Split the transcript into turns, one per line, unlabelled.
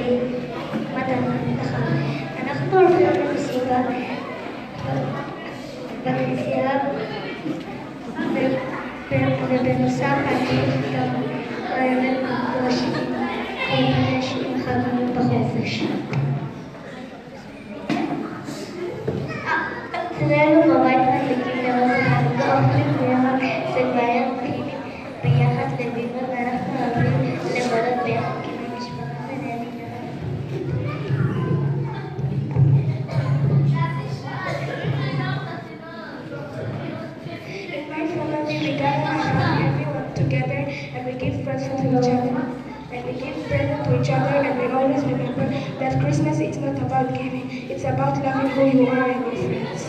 להביא מתנה לחג. אנחנו הולכים למסיבה בכנסייה, ובנוסף אני גם אוהבת לפגוש כל מיני חברים בחופש. אצלנו בבית מדליקים נרות חנוכה, אוכלים ביחד סלוויה ביחד לבירה, ואנחנו אוהבים לבלות ביחד כמשפחה ונהנים יחד. In my family we gather around everyone together and we give presents to each other. And we always remember that Christmas is not about giving, it's about loving who you are and your friends.